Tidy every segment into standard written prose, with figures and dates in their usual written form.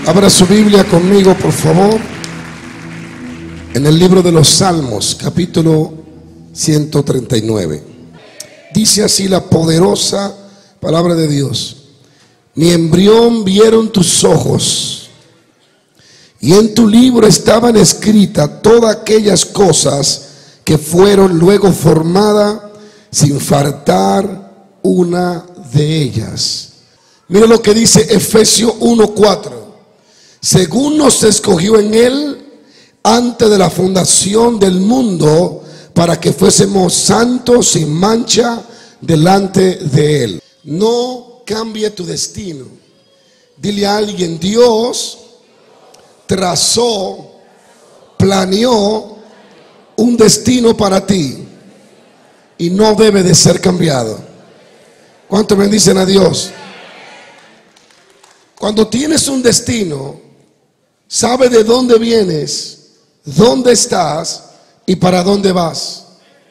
Abra su Biblia conmigo, por favor, en el libro de los Salmos, capítulo 139. Dice así la poderosa palabra de Dios: mi embrión vieron tus ojos, y en tu libro estaban escritas todas aquellas cosas que fueron luego formadas, sin faltar una de ellas. Mira lo que dice Efesios 1:4. Según nos escogió en él antes de la fundación del mundo, para que fuésemos santos sin mancha delante de él. No cambie tu destino. Dile a alguien: Dios trazó, planeó un destino para ti y no debe de ser cambiado. ¿Cuánto bendicen a Dios? Cuando tienes un destino, sabe de dónde vienes, dónde estás y para dónde vas.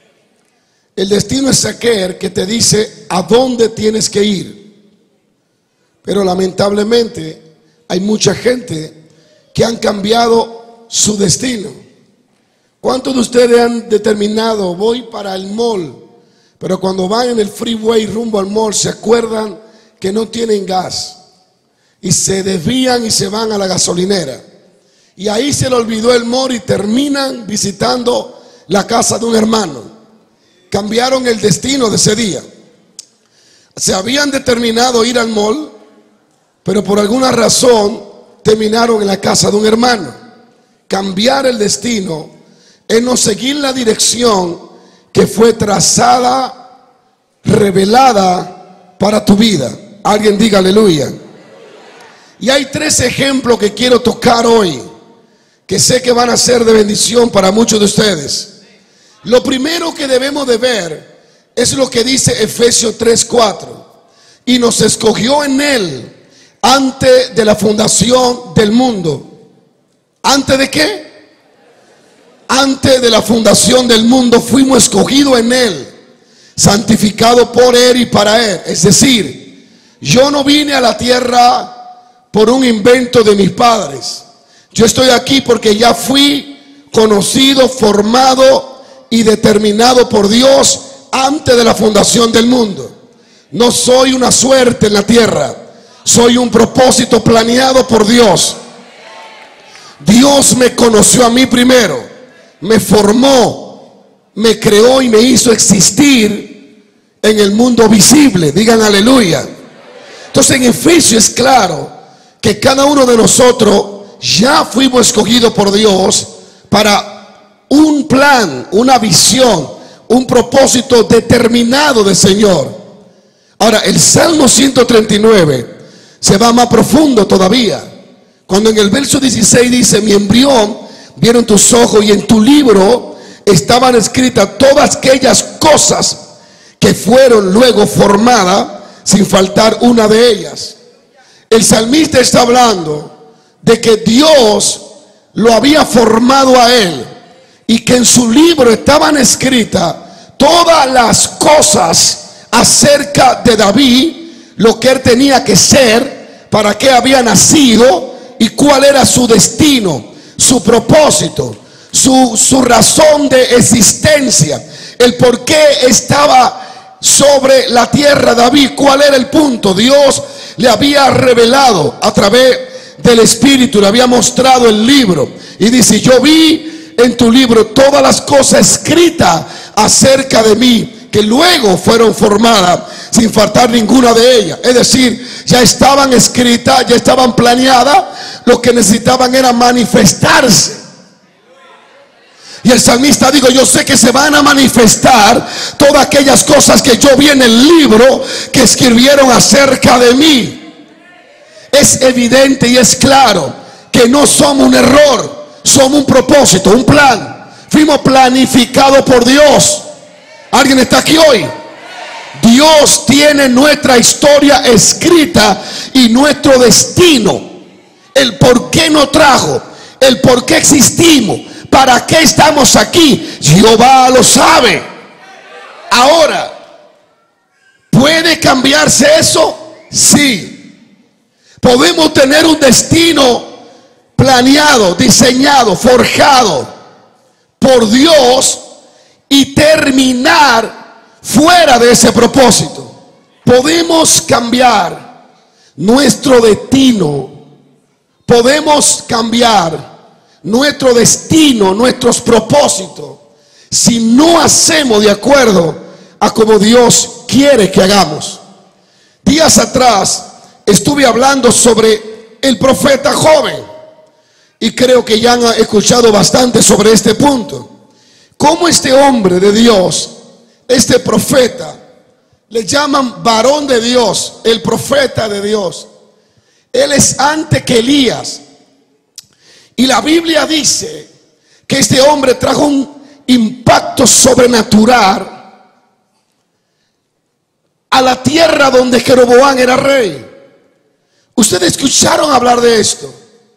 El destino es aquel que te dice a dónde tienes que ir. Pero lamentablemente hay mucha gente que han cambiado su destino. ¿Cuántos de ustedes han determinado: voy para el mall, pero cuando van en el freeway rumbo al mall se acuerdan que no tienen gas y se desvían y se van a la gasolinera, y ahí se le olvidó el mall y terminan visitando la casa de un hermano? Cambiaron el destino de ese día. Se habían determinado ir al mall, pero por alguna razón terminaron en la casa de un hermano. Cambiar el destino es no seguir la dirección que fue trazada, revelada para tu vida. Alguien diga aleluya. Y hay tres ejemplos que quiero tocar hoy, que sé que van a ser de bendición para muchos de ustedes. Lo primero que debemos de ver es lo que dice Efesios 3:4. Y nos escogió en él antes de la fundación del mundo. ¿Antes de qué? Antes de la fundación del mundo fuimos escogidos en él, santificados por él y para él. Es decir, yo no vine a la tierra por un invento de mis padres. Yo estoy aquí porque ya fui conocido, formado y determinado por Dios antes de la fundación del mundo. No soy una suerte en la tierra, soy un propósito planeado por Dios. Dios me conoció a mí primero, me formó, me creó y me hizo existir en el mundo visible. Digan aleluya. Entonces en Efesios es claro que cada uno de nosotros ya fuimos escogidos por Dios para un plan, una visión, un propósito determinado del Señor. Ahora, el Salmo 139 se va más profundo todavía, cuando en el verso 16 dice: mi embrión vieron tus ojos, y en tu libro estaban escritas todas aquellas cosas que fueron luego formadas, sin faltar una de ellas. El salmista está hablando de que Dios lo había formado a él, y que en su libro estaban escritas todas las cosas acerca de David, lo que él tenía que ser, para qué había nacido y cuál era su destino, su propósito, su razón de existencia, el por qué estaba sobre la tierra David, cuál era el punto. Dios le había revelado a través del Espíritu, le había mostrado el libro, y dice: yo vi en tu libro todas las cosas escritas acerca de mí, que luego fueron formadas, sin faltar ninguna de ellas. Es decir, ya estaban escritas, ya estaban planeadas, lo que necesitaban era manifestarse. Y el salmista dijo: yo sé que se van a manifestar todas aquellas cosas que yo vi en el libro que escribieron acerca de mí. Es evidente y es claro que no somos un error, somos un propósito, un plan. Fuimos planificados por Dios. ¿Alguien está aquí hoy? Dios tiene nuestra historia escrita y nuestro destino. El por qué nos trajo, el por qué existimos, para qué estamos aquí, Jehová lo sabe. Ahora, ¿puede cambiarse eso? Sí. Podemos tener un destino planeado, diseñado, forjado por Dios y terminar fuera de ese propósito. Podemos cambiar nuestro destino, podemos cambiar nuestro destino, nuestros propósitos, si no hacemos de acuerdo a como Dios quiere que hagamos. Días atrás estuve hablando sobre el profeta joven y creo que ya han escuchado bastante sobre este punto. Cómo este hombre de Dios, este profeta, le llaman varón de Dios, el profeta de Dios. Él es antes que Elías. Y la Biblia dice que este hombre trajo un impacto sobrenatural a la tierra donde Jeroboam era rey. Ustedes escucharon hablar de esto.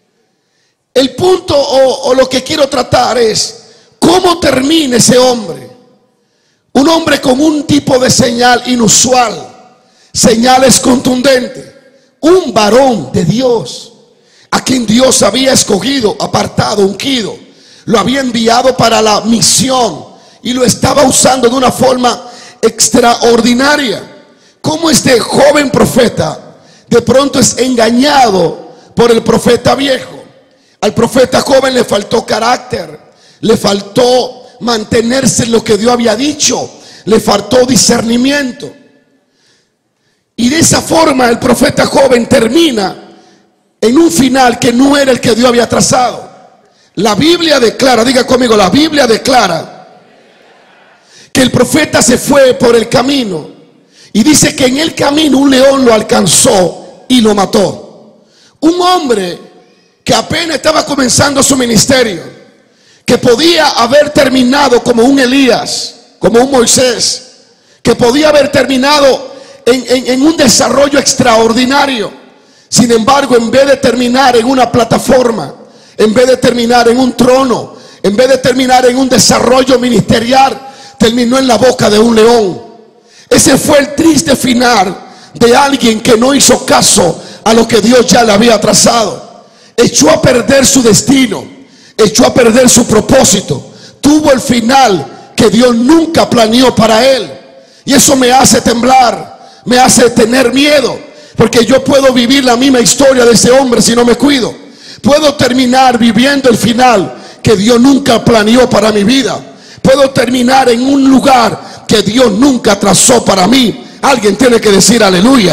El punto o lo que quiero tratar es cómo termina ese hombre. Un hombre con un tipo de señal inusual, señales contundentes, un varón de Dios, a quien Dios había escogido, apartado, ungido, lo había enviado para la misión y lo estaba usando de una forma extraordinaria. Como este joven profeta de pronto es engañado por el profeta viejo. Al profeta joven le faltó carácter, le faltó mantenerse en lo que Dios había dicho, le faltó discernimiento. Y de esa forma el profeta joven termina en un final que no era el que Dios había trazado. La Biblia declara, diga conmigo, la Biblia declara que el profeta se fue por el camino y dice que en el camino un león lo alcanzó y lo mató. Un hombre que apenas estaba comenzando su ministerio, que podía haber terminado como un Elías, como un Moisés, que podía haber terminado en un desarrollo extraordinario. Sin embargo, en vez de terminar en una plataforma, en vez de terminar en un trono, en vez de terminar en un desarrollo ministerial, terminó en la boca de un león. Ese fue el triste final de alguien que no hizo caso a lo que Dios ya le había trazado. Echó a perder su destino, echó a perder su propósito, tuvo el final que Dios nunca planeó para él. Y eso me hace temblar, me hace tener miedo, porque yo puedo vivir la misma historia de ese hombre si no me cuido. Puedo terminar viviendo el final que Dios nunca planeó para mi vida. Puedo terminar en un lugar que Dios nunca trazó para mí. Alguien tiene que decir aleluya.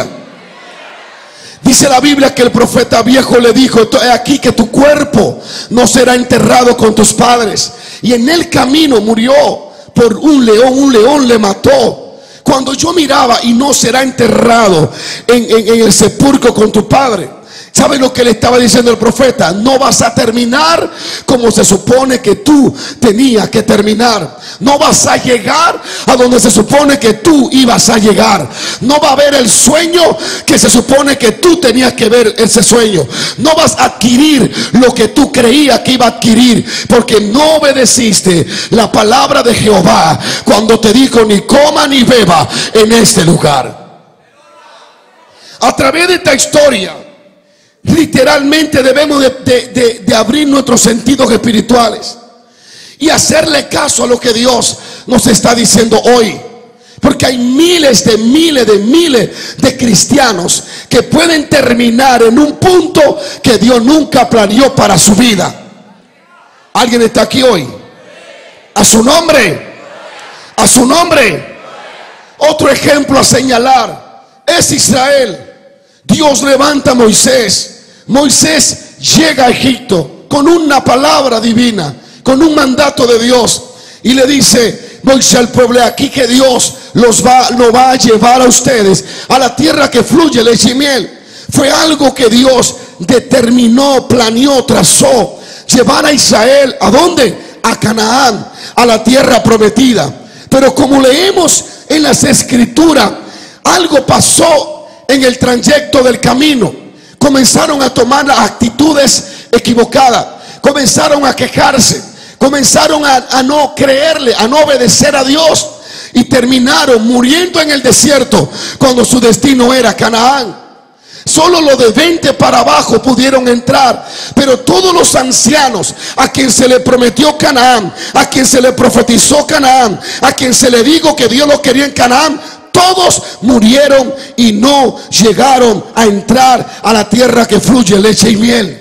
Dice la Biblia que el profeta viejo le dijo: he aquí que tu cuerpo no será enterrado con tus padres. Y en el camino murió por un león le mató. Cuando yo miraba, y no será enterrado en el sepulcro con tu padre. ¿Sabe lo que le estaba diciendo el profeta? No vas a terminar como se supone que tú tenías que terminar. No vas a llegar a donde se supone que tú ibas a llegar. No va a haber el sueño que se supone que tú tenías que ver, ese sueño. No vas a adquirir lo que tú creías que iba a adquirir, porque no obedeciste la palabra de Jehová cuando te dijo: ni coma ni beba en este lugar. A través de esta historia, literalmente debemos de abrir nuestros sentidos espirituales y hacerle caso a lo que Dios nos está diciendo hoy. Porque hay miles de cristianos que pueden terminar en un punto que Dios nunca planeó para su vida. ¿Alguien está aquí hoy? A su nombre. A su nombre. Otro ejemplo a señalar es Israel. Dios levanta a Moisés. Moisés llega a Egipto con una palabra divina, con un mandato de Dios, y le dice Moisés al pueblo: aquí que Dios lo va a llevar a ustedes a la tierra que fluye leche y miel. Fue algo que Dios determinó, planeó, trazó. Llevar a Israel, ¿a dónde? A Canaán, a la tierra prometida. Pero como leemos en las escrituras, algo pasó en el trayecto del camino. Comenzaron a tomar actitudes equivocadas, comenzaron a quejarse, comenzaron a no creerle, a no obedecer a Dios, y terminaron muriendo en el desierto cuando su destino era Canaán. Solo los de 20 para abajo pudieron entrar. Pero todos los ancianos a quien se le prometió Canaán, a quien se le profetizó Canaán, a quien se le dijo que Dios lo quería en Canaán, todos murieron y no llegaron a entrar a la tierra que fluye leche y miel.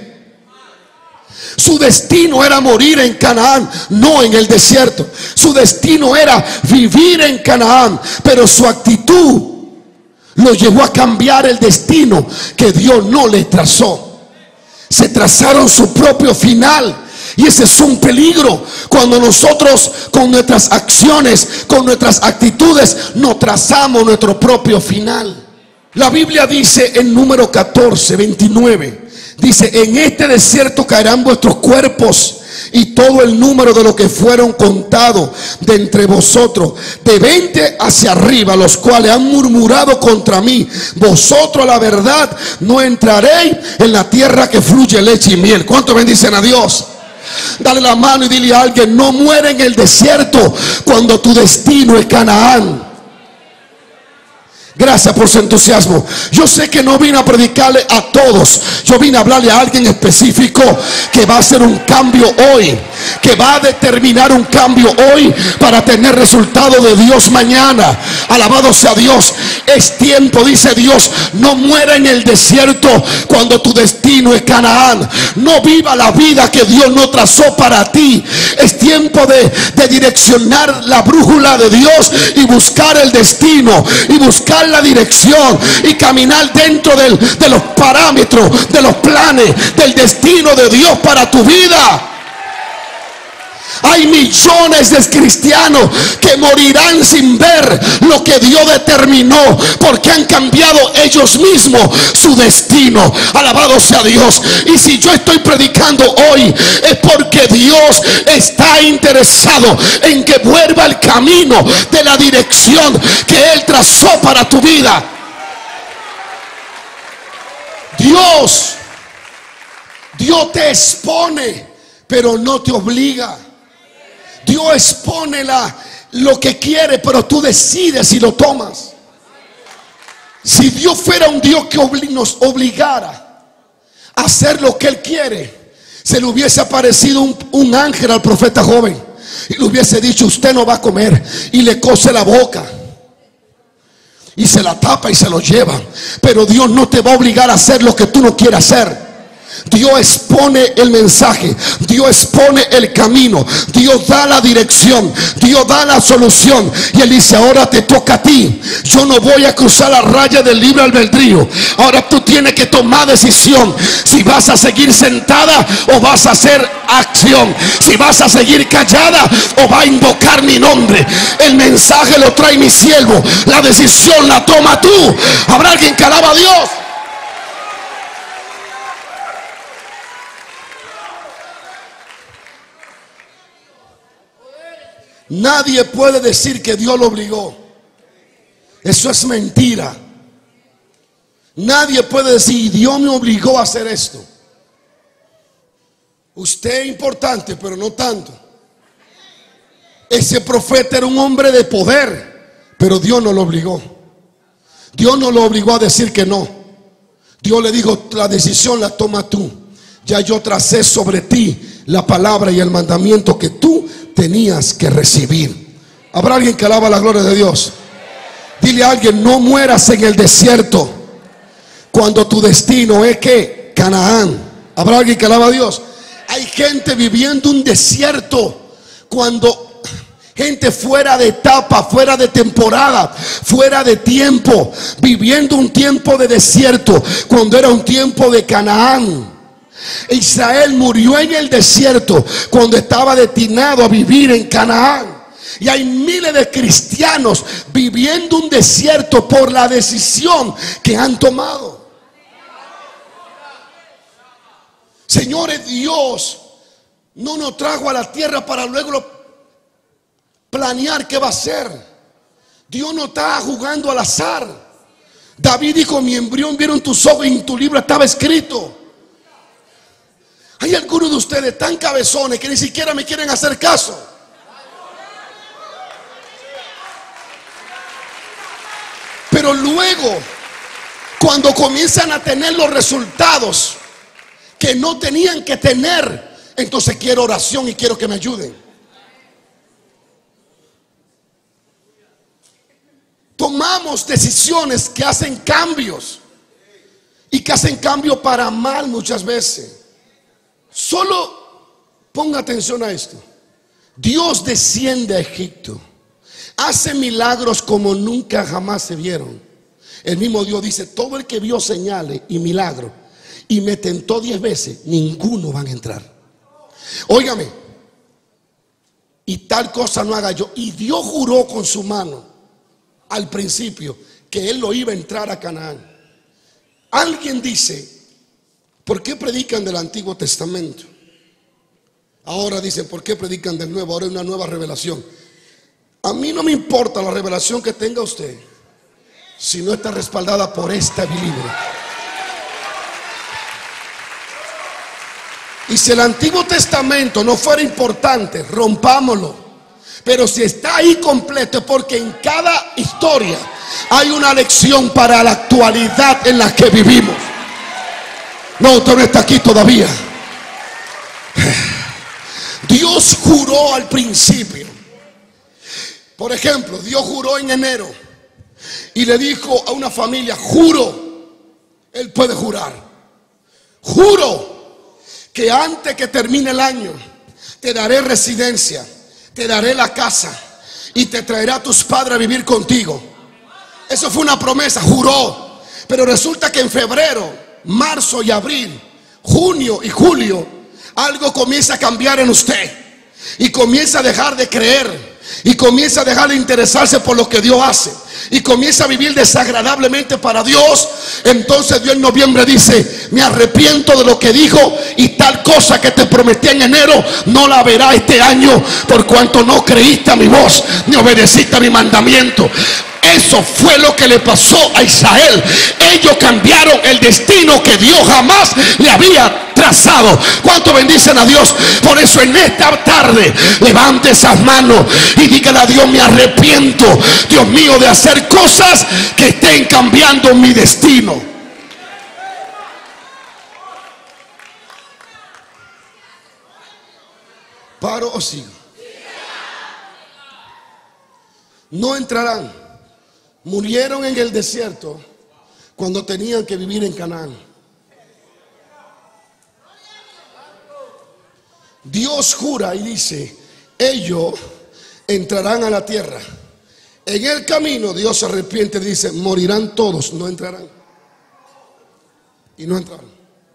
Su destino era morir en Canaán, no en el desierto. Su destino era vivir en Canaán, pero su actitud lo llevó a cambiar el destino que Dios no le trazó. Se trazaron su propio final. Y ese es un peligro cuando nosotros con nuestras acciones, con nuestras actitudes, nos trazamos nuestro propio final. La Biblia dice en número 14, 29, dice: en este desierto caerán vuestros cuerpos y todo el número de los que fueron contados de entre vosotros, de 20 hacia arriba, los cuales han murmurado contra mí. Vosotros a la verdad no entraréis en la tierra que fluye leche y miel. ¿Cuánto bendicen a Dios? Dale la mano y dile a alguien: no muere en el desierto cuando tu destino es Canaán. Gracias por su entusiasmo. Yo sé que no vine a predicarle a todos. Yo vine a hablarle a alguien específico que va a hacer un cambio hoy, que va a determinar un cambio hoy para tener resultado de Dios mañana. Alabado sea Dios. Es tiempo, dice Dios, no muera en el desierto cuando tu destino es Canaán. No viva la vida que Dios no trazó para ti. Es tiempo de direccionar la brújula de Dios y buscar el destino y buscar la dirección y caminar dentro de los parámetros, de los planes, del destino de Dios para tu vida. Hay millones de cristianos que morirán sin ver lo que Dios determinó, porque han cambiado ellos mismos su destino. Alabado sea Dios. Y si yo estoy predicando hoy, es porque Dios está interesado en que vuelva al camino de la dirección que Él trazó para tu vida. Dios te expone, pero no te obliga. Dios expone lo que quiere, pero tú decides si lo tomas. Si Dios fuera un Dios que nos obligara a hacer lo que Él quiere, se le hubiese aparecido un ángel al profeta joven y le hubiese dicho: usted no va a comer, y le cose la boca y se la tapa y se lo lleva. Pero Dios no te va a obligar a hacer lo que tú no quieres hacer. Dios expone el mensaje, Dios expone el camino, Dios da la dirección, Dios da la solución. Y Él dice: ahora te toca a ti. Yo no voy a cruzar la raya del libre albedrío. Ahora tú tienes que tomar decisión. Si vas a seguir sentada o vas a hacer acción. Si vas a seguir callada o va a invocar mi nombre. El mensaje lo trae mi siervo, la decisión la toma tú. ¿Habrá alguien que alaba a Dios? Nadie puede decir que Dios lo obligó. Eso es mentira. Nadie puede decir: Dios me obligó a hacer esto. Usted es importante, pero no tanto. Ese profeta era un hombre de poder, pero Dios no lo obligó. Dios no lo obligó a decir que no. Dios le dijo: la decisión la toma tú. Ya yo tracé sobre ti la palabra y el mandamiento que tú tenías que recibir. ¿Habrá alguien que alaba la gloria de Dios? Dile a alguien: no mueras en el desierto cuando tu destino es que Canaán. ¿Habrá alguien que alaba a Dios? Hay gente viviendo un desierto cuando gente fuera de etapa, fuera de temporada, fuera de tiempo, viviendo un tiempo de desierto cuando era un tiempo de Canaán. Israel murió en el desierto cuando estaba destinado a vivir en Canaán. Y hay miles de cristianos viviendo un desierto por la decisión que han tomado. Señores, Dios no nos trajo a la tierra para luego planear qué va a hacer. Dios no está jugando al azar. David dijo: mi embrión vieron tus ojos y en tu libro estaba escrito. Hay algunos de ustedes tan cabezones que ni siquiera me quieren hacer caso. Pero luego Cuando comienzan a tener los resultados que no tenían que tener, entonces quiero oración y quiero que me ayuden. Tomamos decisiones que hacen cambios y que hacen cambio para mal muchas veces. Solo ponga atención a esto. Dios desciende a Egipto, hace milagros como nunca jamás se vieron. El mismo Dios dice: todo el que vio señales y milagros y me tentó 10 veces, ninguno van a entrar. Óigame, y tal cosa no haga yo. Y Dios juró con su mano al principio que él lo iba a entrar a Canaán. Alguien dice: ¿por qué predican del Antiguo Testamento? Ahora dicen: ¿por qué predican del Nuevo? Ahora hay una nueva revelación. A mí no me importa la revelación que tenga usted si no está respaldada por este libro. Y si el Antiguo Testamento no fuera importante, rompámoslo. Pero si está ahí completo, es porque en cada historia hay una lección para la actualidad en la que vivimos. No, usted no está aquí todavía. Dios juró al principio. Por ejemplo, Dios juró en enero y le dijo a una familia: juro. Él puede jurar: juro que antes que termine el año te daré residencia, te daré la casa y te traeré a tus padres a vivir contigo. Eso fue una promesa, juró. Pero resulta que en febrero, marzo y abril, junio y julio, algo comienza a cambiar en usted y comienza a dejar de creer y comienza a dejar de interesarse por lo que Dios hace y comienza a vivir desagradablemente para Dios. Entonces Dios en noviembre dice: me arrepiento de lo que dijo, y tal cosa que te prometí en enero no la verá este año, por cuanto no creíste a mi voz ni obedeciste a mi mandamiento. Eso fue lo que le pasó a Israel. Ellos cambiaron el destino que Dios jamás le había trazado. ¿Cuánto bendicen a Dios? Por eso en esta tarde levante esas manos y dígale a Dios: me arrepiento, Dios mío, de hacer cosas que estén cambiando mi destino. ¿Paro o sigo? No entrarán. Murieron en el desierto cuando tenían que vivir en Canaán. Dios jura y dice: ellos entrarán a la tierra. En el camino Dios se arrepiente y dice: morirán todos, no entrarán. Y no entraron.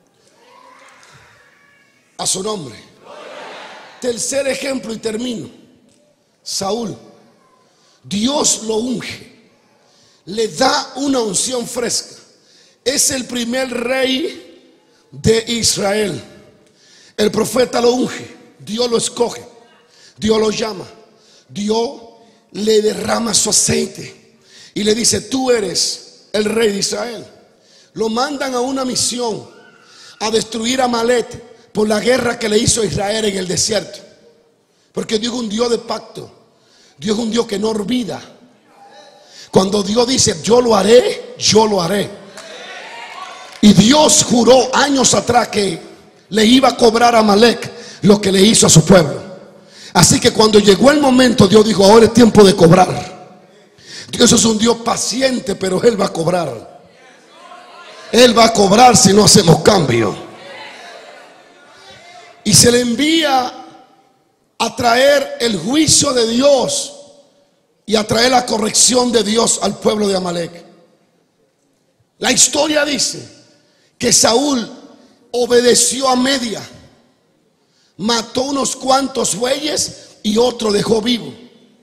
A su nombre. Tercer ejemplo y termino. Saúl. Dios lo unge, le da una unción fresca. Es el primer rey de Israel. El profeta lo unge, Dios lo escoge, Dios lo llama, Dios le derrama su aceite y le dice: tú eres el rey de Israel. Lo mandan a una misión a destruir a Amalek por la guerra que le hizo a Israel en el desierto. Porque Dios es un Dios de pacto. Dios es un Dios que no olvida. Cuando Dios dice: yo lo haré, yo lo haré. Y Dios juró años atrás que le iba a cobrar a Amalek lo que le hizo a su pueblo. Así que cuando llegó el momento, Dios dijo: ahora es tiempo de cobrar. Dios es un Dios paciente, pero Él va a cobrar. Él va a cobrar si no hacemos cambio. Y se le envía a traer el juicio de Dios y a traer la corrección de Dios al pueblo de Amalek. La historia dice que Saúl obedeció a media, mató unos cuantos bueyes y otro dejó vivo.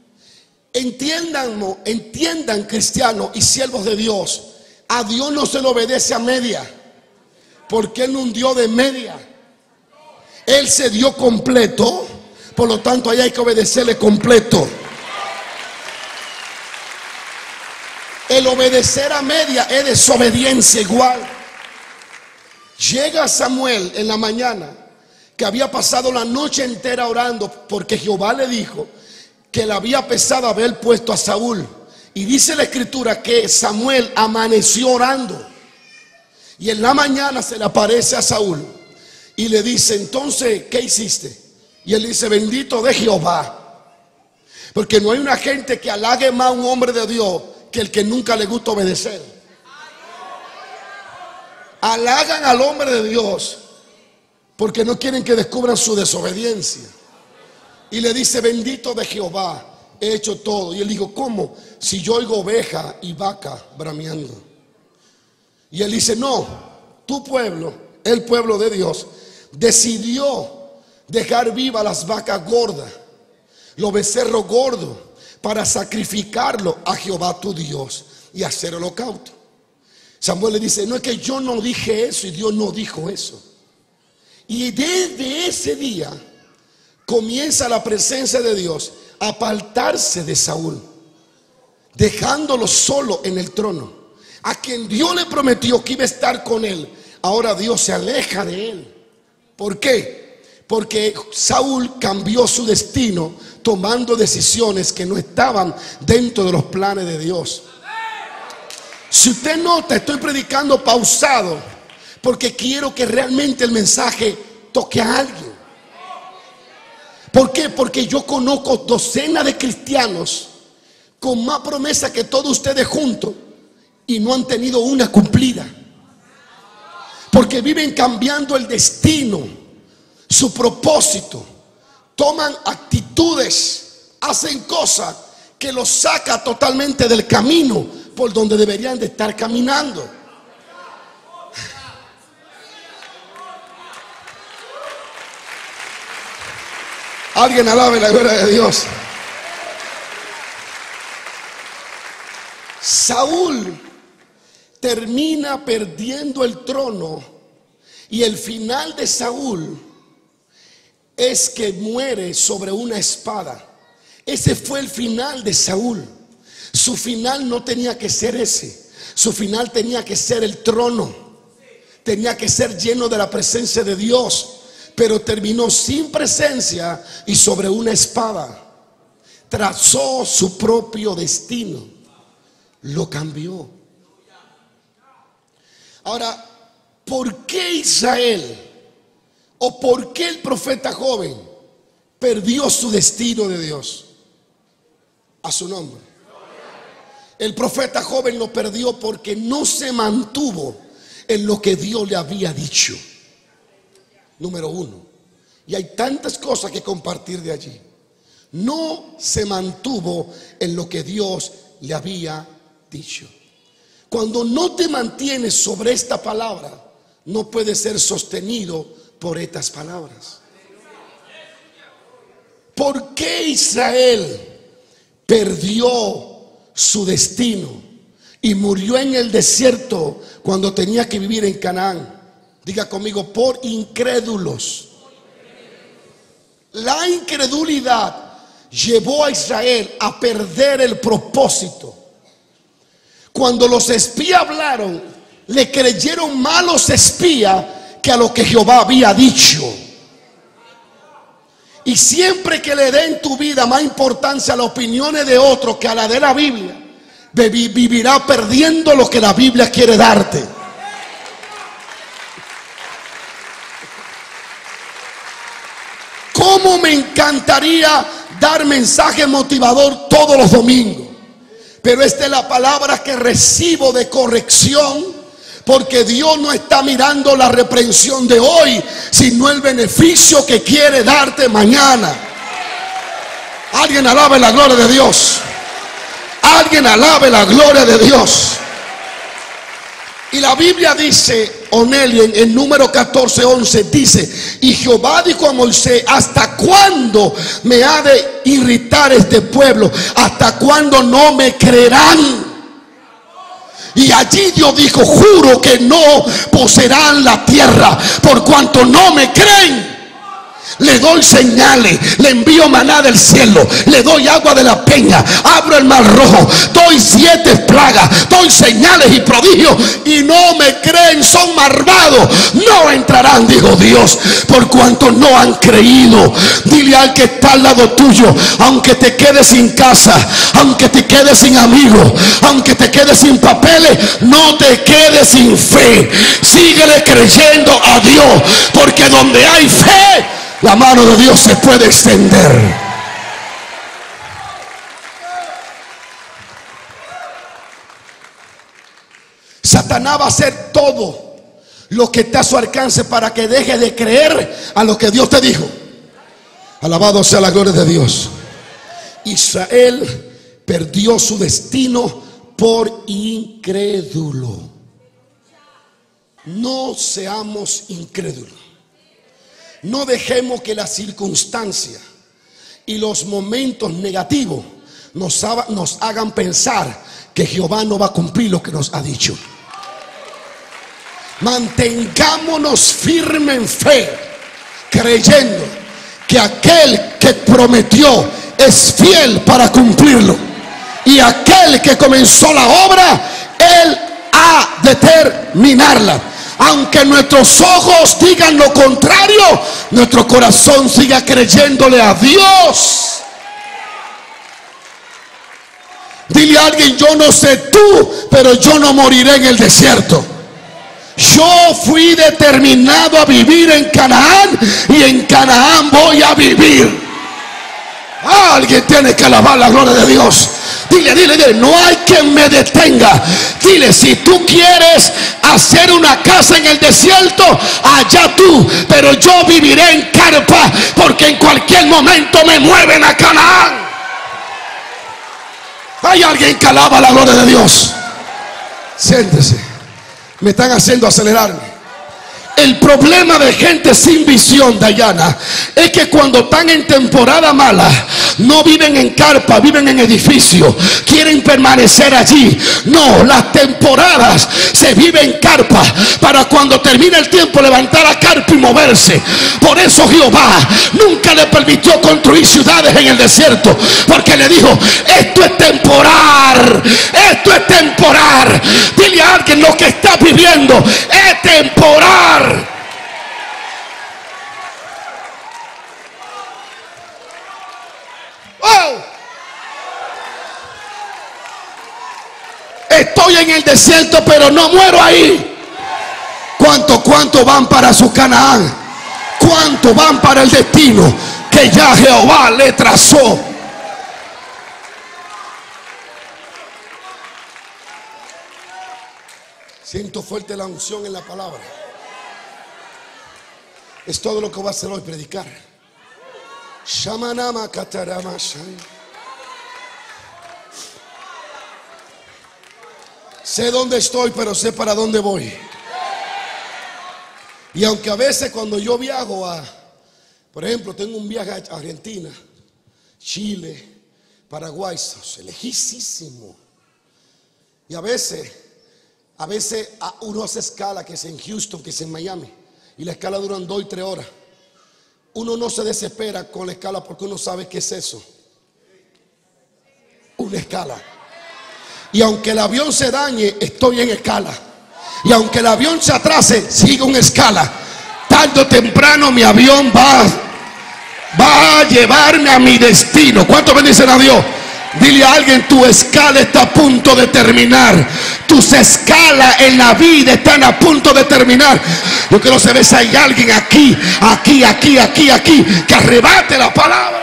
Entiendan cristianos y siervos de Dios, a Dios no se le obedece a media, porque Él no es un Dios de media. Él se dio completo, por lo tanto ahí hay que obedecerle completo. El obedecer a media es desobediencia igual. Llega Samuel en la mañana, que había pasado la noche entera orando, porque Jehová le dijo que le había pesado haber puesto a Saúl. Y dice la escritura que Samuel amaneció orando. Y en la mañana se le aparece a Saúl y le dice: entonces, ¿qué hiciste? Y él dice: bendito de Jehová. Porque no hay una gente que halague más a un hombre de Dios que el que nunca le gusta obedecer. Halagan al hombre de Dios porque no quieren que descubran su desobediencia. Y le dice: bendito de Jehová, he hecho todo. Y él dijo: ¿cómo? Si yo oigo oveja y vaca brameando. Y él dice: no, tu pueblo, el pueblo de Dios, decidió dejar vivas las vacas gordas, los becerros gordos, para sacrificarlo a Jehová tu Dios y hacer holocausto. Samuel le dice: no, es que yo no dije eso y Dios no dijo eso. Y desde ese día comienza la presencia de Dios a apartarse de Saúl, dejándolo solo en el trono. A quien Dios le prometió que iba a estar con él, ahora Dios se aleja de él. ¿Por qué? Porque Saúl cambió su destino tomando decisiones que no estaban dentro de los planes de Dios. Si usted nota, estoy predicando pausado porque quiero que realmente el mensaje toque a alguien. ¿Por qué? Porque yo conozco docenas de cristianos con más promesa que todos ustedes juntos y no han tenido una cumplida, porque viven cambiando el destino, su propósito, toman actitudes, hacen cosas que los saca totalmente del camino por donde deberían de estar caminando. Alguien alabe la gloria de Dios. Saúl termina perdiendo el trono, y el final de Saúl es que muere sobre una espada. Ese fue el final de Saúl. Su final no tenía que ser ese. Su final tenía que ser el trono. Tenía que ser lleno de la presencia de Dios. Pero terminó sin presencia y sobre una espada. Trazó su propio destino. Lo cambió. Ahora, ¿por qué Israel o por qué el profeta joven perdió su destino de Dios? A su nombre. El profeta joven lo perdió porque no se mantuvo en lo que Dios le había dicho. Número uno. Y hay tantas cosas que compartir de allí. No se mantuvo en lo que Dios le había dicho. Cuando no te mantienes sobre esta palabra, no puede ser sostenido por estas palabras. ¿Por qué Israel perdió su destino y murió en el desierto cuando tenía que vivir en Canaán? Diga conmigo: por incrédulos. La incredulidad llevó a Israel a perder el propósito. Cuando los espías hablaron, le creyeron más a los espías que a lo que Jehová había dicho. Y siempre que le den tu vida más importancia a las opiniones de otros que a la de la Biblia, vivirá perdiendo lo que la Biblia quiere darte. ¿Cómo me encantaría dar mensaje motivador todos los domingos? Pero esta es la palabra que recibo de corrección, porque Dios no está mirando la reprensión de hoy, sino el beneficio que quiere darte mañana. Alguien alabe la gloria de Dios. Alguien alabe la gloria de Dios. Y la Biblia dice, Onelio, en número 14:11 dice: y Jehová dijo a Moisés: ¿hasta cuándo me ha de irritar este pueblo? ¿Hasta cuándo no me creerán? Y allí Dios dijo: juro que no poseerán la tierra por cuanto no me creen. Le doy señales, le envío maná del cielo, le doy agua de la peña, abro el mar rojo, doy 7 plagas, doy señales y prodigios, y no me creen, son malvados, no entrarán, dijo Dios, por cuanto no han creído. Dile al que está al lado tuyo: aunque te quedes sin casa, aunque te quedes sin amigos, aunque te quedes sin papeles, no te quedes sin fe. Síguele creyendo a Dios, porque donde hay fe, la mano de Dios se puede extender. Satanás va a hacer todo lo que está a su alcance para que deje de creer a lo que Dios te dijo. Alabado sea la gloria de Dios. Israel perdió su destino por incrédulo. No seamos incrédulos. No dejemos que las circunstancias y los momentos negativos nos hagan pensar que Jehová no va a cumplir lo que nos ha dicho. Mantengámonos firmes en fe, creyendo que aquel que prometió es fiel para cumplirlo, y aquel que comenzó la obra, Él ha de terminarla. Aunque nuestros ojos digan lo contrario, nuestro corazón siga creyéndole a Dios. Dile a alguien: yo no sé tú, pero yo no moriré en el desierto. Yo fui determinado a vivir en Canaán, y en Canaán voy a vivir. Alguien tiene que alabar la gloria de Dios. Dile, no hay quien me detenga. Dile: si tú quieres hacer una casa en el desierto, allá tú, pero yo viviré en carpa, porque en cualquier momento me mueven a Canaán. Hay alguien que alaba la gloria de Dios. Siéntese, me están haciendo acelerarme. El problema de gente sin visión, Dayana, es que cuando están en temporada mala, no viven en carpa, viven en edificio. Quieren permanecer allí. No, las temporadas se vive en carpa, para cuando termine el tiempo levantar la carpa y moverse. Por eso Jehová nunca le permitió construir ciudades en el desierto, porque le dijo: esto es temporal, esto es temporal. Dile a alguien: lo que estás viviendo es temporal. Oh. Estoy en el desierto, pero no muero ahí. ¿Cuánto van para su Canaán? ¿Cuánto van para el destino que ya Jehová le trazó? Siento fuerte la unción en la palabra. Es todo lo que voy a hacer hoy, predicar. Shamanama katarama shay. Sé dónde estoy, pero sé para dónde voy. Y aunque a veces cuando yo viajo por ejemplo, tengo un viaje a Argentina, Chile, Paraguay, lejísimo. Y a veces uno hace escala, que es en Houston, que es en Miami, y la escala duran 2 y 3 horas. Uno no se desespera con la escala, porque uno sabe qué es eso. Una escala. Y aunque el avión se dañe, estoy en escala. Y aunque el avión se atrase, sigo en escala. Tarde o temprano mi avión va a llevarme a mi destino. ¿Cuántos bendicen a Dios? Dile a alguien: tu escala está a punto de terminar. Tus escalas en la vida están a punto de terminar. Yo quiero saber si hay alguien aquí que arrebate la palabra.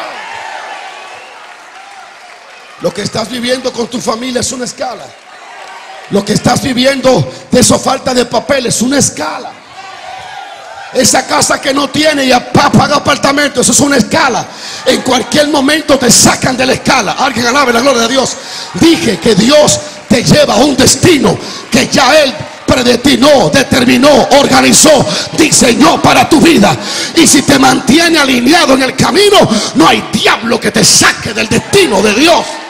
Lo que estás viviendo con tu familia es una escala. Lo que estás viviendo de esa falta de papel es una escala. Esa casa que no tiene y paga apartamento, eso es una escala. En cualquier momento te sacan de la escala. Alguien alabe la gloria de Dios. Dije que Dios te lleva a un destino que ya Él predestinó, determinó, organizó, diseñó para tu vida. Y si te mantiene alineado en el camino, no hay diablo que te saque del destino de Dios.